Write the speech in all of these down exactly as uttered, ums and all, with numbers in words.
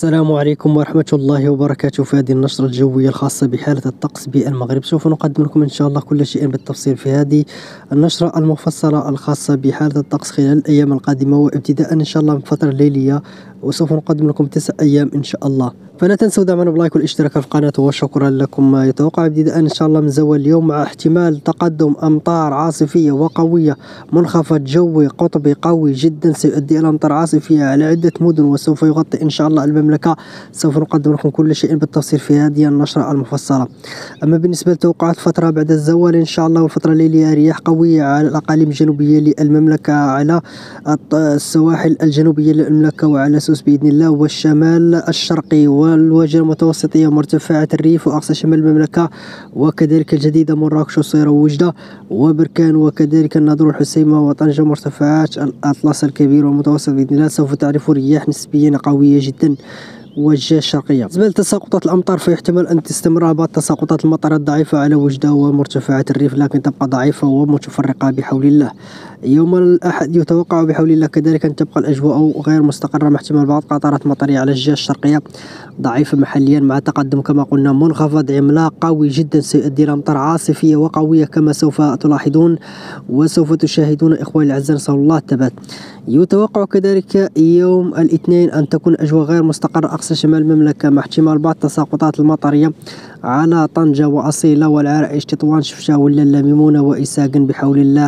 السلام عليكم ورحمة الله وبركاته. في هذه النشرة الجوية الخاصة بحالة الطقس بالمغرب سوف نقدم لكم إن شاء الله كل شيء بالتفصيل في هذه النشرة المفصلة الخاصة بحالة الطقس خلال الأيام القادمة، وابتداء إن شاء الله من الفترة الليلية، وسوف نقدم لكم تسع أيام إن شاء الله. فلا تنسوا دعمنا بلايك والاشتراك في القناة، وشكرا لكم. ما يتوقع ابتداء إن شاء الله من زوال اليوم مع احتمال تقدم أمطار عاصفية وقوية، منخفض جوي قطبي قوي جدا سيؤدي إلى أمطار عاصفية على عدة مدن وسوف يغطي إن شاء الله المملكة. سوف نقدم لكم كل شيء بالتفصيل في هذه النشرة المفصلة. أما بالنسبة لتوقعات فترة بعد الزوال إن شاء الله والفترة الليلية، رياح قوية على الأقاليم الجنوبية للمملكة، على السواحل الجنوبية للمملكة، وعلى سوس بإذن الله، والشمال الشرقي والوجه المتوسطية ومرتفعات الريف وأقصى شمال المملكة، وكذلك الجديدة مراكش وصيرة ووجدة وبركان، وكذلك الناظور والحسيمة وطنجة ومرتفعات الأطلس الكبير والمتوسط بإذن الله. سوف تعرفوا رياح نسبيا قوية جدا والجهة الشرقية. بالنسبة لتساقطات الأمطار فيحتمل أن تستمر بعض تساقطات المطر الضعيفة على وجدة ومرتفعات الريف، لكن تبقى ضعيفة ومتفرقة بحول الله. يوم الأحد يتوقع بحول الله كذلك أن تبقى الأجواء غير مستقرة، مع احتمال بعض قطرات مطرية على الجهة الشرقية ضعيفة محليا، مع تقدم كما قلنا منخفض عملاق قوي جدا سيؤدي إلى أمطار عاصفية وقوية كما سوف تلاحظون وسوف تشاهدون إخواني الأعزاء، نسأل الله الثبات. يتوقع كذلك يوم الاثنين أن تكون أجواء غير مستقرة أقصى شمال المملكة، مع احتمال بعض التساقطات المطرية على طنجة وأصيلة والعرائش تطوان شفشاو ولا ميمونة وإساقن بحول الله،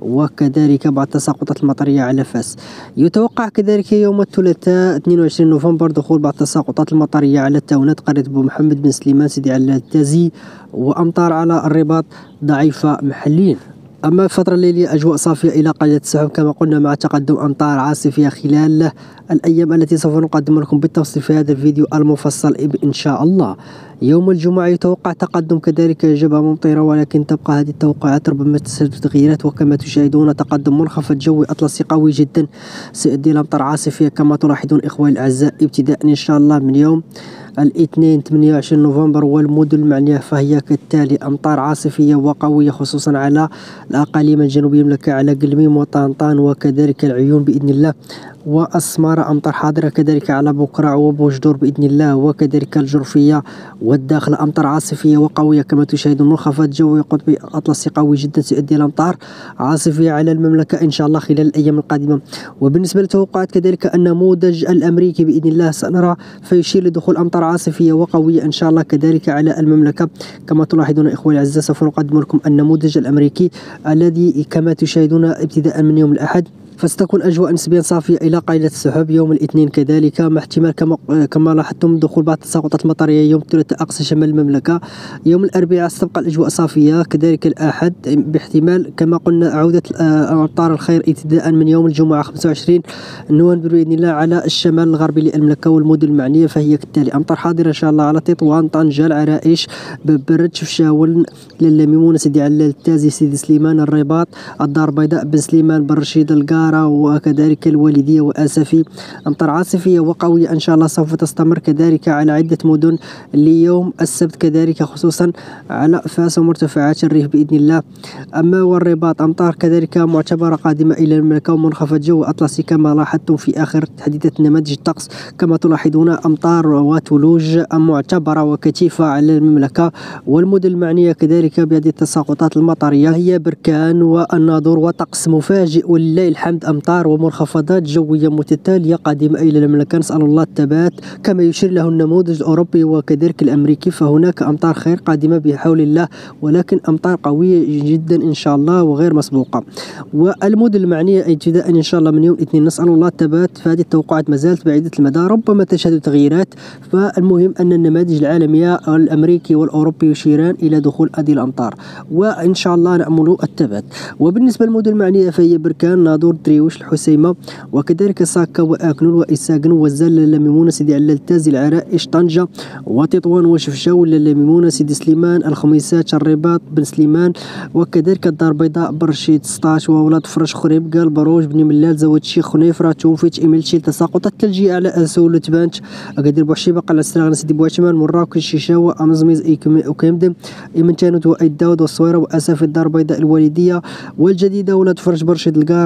وكذلك بعض التساقطات المطرية على فاس. يتوقع كذلك يوم الثلاثاء اثنين وعشرين نوفمبر دخول بعض التساقطات المطرية على التاونات قرية بو محمد بن سليمان سيدي علي التازي، وأمطار على الرباط ضعيفة محليا. أما الفترة الليلية أجواء صافية إلى قليلة السحب كما قلنا، مع تقدم أمطار عاصفية خلال الأيام التي سوف نقدم لكم بالتفصيل في هذا الفيديو المفصل إن شاء الله. يوم الجمعة يتوقع تقدم كذلك جبهة ممطرة، ولكن تبقى هذه التوقعات ربما تسبب تغييرات، وكما تشاهدون تقدم منخفض جوي أطلسي قوي جدا سيؤدي إلى أمطار عاصفية كما تلاحظون إخواني الأعزاء، ابتداء إن شاء الله من يوم الاثنين ثمانية وعشرين نوفمبر. والمدن المعنية فهي كالتالي: أمطار عاصفية وقوية خصوصا على الأقاليم الجنوبية المملكة، على قلميم وطنطان وكذلك العيون بإذن الله، والسمارة أمطار حاضرة كذلك على بوكرع وبوجدور بإذن الله، وكذلك الجرفية والداخل أمطار عاصفية وقوية كما تشاهدون. منخفض جوي قطبي أطلسي قوي جدا سيؤدي إلى أمطار عاصفية على المملكة إن شاء الله خلال الأيام القادمة. وبالنسبة للتوقعات كذلك النموذج الأمريكي بإذن الله سنرى فيشير لدخول أمطار عاصفية وقوية إن شاء الله كذلك على المملكة كما تلاحظون إخواني الأعزاء. سوف نقدم لكم النموذج الأمريكي الذي كما تشاهدون ابتداء من يوم الأحد فستكون أجواء نسبيا صافية إلى قليلة السحب. يوم الاثنين كذلك مع احتمال كما كما لاحظتم دخول بعض التساقطات المطرية. يوم الثلاثاء أقصى شمال المملكة. يوم الأربعاء ستبقى الأجواء صافية كذلك. الأحد باحتمال كما قلنا عودة أمطار الخير ابتداء من يوم الجمعة خمسة وعشرين نوفمبر بإذن الله على الشمال الغربي للمملكة والمدن المعنية، فهي كالتالي: أمطار حاضرة إن شاء الله على تطوان طنجة العرائش ببرد شفشاون لالا ميمونة سيدي علي التازي سيدي سليمان الرباط الدار البيضاء بن سليمان بن رشيد القارة وكذلك الوالدية وأسفي. أمطار عاصفية وقوية إن شاء الله سوف تستمر كذلك على عدة مدن ليوم السبت كذلك، خصوصا على فاس ومرتفعات الريف بإذن الله. أما والرباط أمطار كذلك معتبرة قادمة إلى المملكة، ومنخفض جو أطلسي كما لاحظتم في آخر تحديثات نماذج الطقس كما تلاحظون. أمطار وثلوج معتبرة وكثيفة على المملكة والمدن المعنية كذلك بهذه التساقطات المطرية هي بركان والناظور، وطقس مفاجئ ولله الحمد، أمطار ومنخفضات جوية متتالية قادمة إلى المملكة، نسأل الله الثبات كما يشير له النموذج الأوروبي وكذلك الأمريكي. فهناك أمطار خير قادمة بحول الله، ولكن أمطار قوية جدا إن شاء الله وغير مسبوقة. والمدن المعنية ابتداء إن شاء الله من يوم الاثنين نسأل الله الثبات. فهذه التوقعات ما زالت بعيدة المدى، ربما تشهد تغييرات، فالمهم أن النماذج العالمية الأمريكي والأوروبي يشيران إلى دخول هذه الأمطار، وإن شاء الله نأمل الثبات. وبالنسبة للمدن المعنية فهي بركان ناظور دريوش الحسيمة وكذلك ساكا وآكنول وإساقن والزال لالا ميمونة سيدي علي التازي العرائش طنجة وتطوان وشفشاو لالا ميمونة سيدي سليمان الخميسات الرباط بن سليمان، وكذلك الدار البيضاء برشيد ستاش وولاد فرش خريب قال بروج بن ملال زود شيخ خنيفرة توفيت إيميلشيل تساقط الثلجية على أسول تبانش أقدر بوحشيبة قلع السراغ سيدي بوعشمان مراكش شيشاوة أمزميز وكيمدم إيمنتانوت وأيد داود والصويرة وأسف الدار البيضاء الوالدية والجديدة ولاد فرش برشيد القارة، وكذلك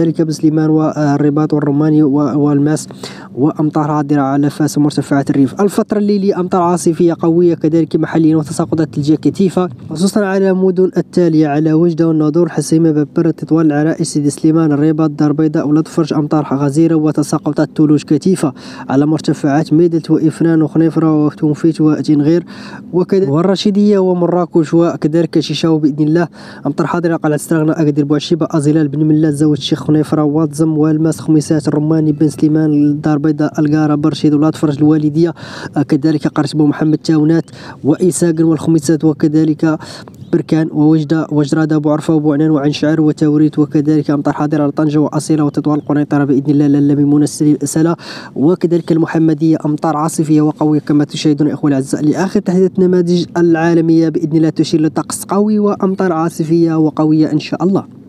وكذلك بسليمان والرباط والرماني والماس، وأمطار هادرة على فاس ومرتفعات الريف. الفترة الليلية أمطار عاصفية قوية كذلك محليا وتساقطات ثلجية كثيفة خصوصا على المدن التالية: على وجدة والناظور الحسيمة ببرة تطوان العرائش سيدي سليمان الرباط دار بيضاء ولتفرج أمطار غزيرة وتساقطات ثلوج كثيفة على مرتفعات ميدلت وإفنان وخنيفرة وتونفيت وجنغير وكذلك والرشيدية ومراكش وكذلك شيشاو بإذن الله. أمطار حاضرة قلعة استرغنا أكادير بوعشيبة أزلال بن ملات زاوية الشيخ خنيفرة واتزم والماس خميسات الرماني بن سليمان دار بيضاء القارة برشيد ولا تفرج الوالدية كذلك قرية بو محمد تاونات وإيساقن والخميسات وكذلك بركان ووجدة وجرادة بوعرفة وبوعنان وعين شعر وتوريت وكذلك أمطار حاضرة على طنجة وأصيلة وتطوال القنيطرة بإذن الله لالا ميمونة سلا وكذلك المحمدية أمطار عاصفية وقوية كما تشاهدون إخوة الأعزاء. لآخر تحديثات النماذج العالمية بإذن الله تشير لطقس قوي وأمطار عاصفية وقوية إن شاء الله.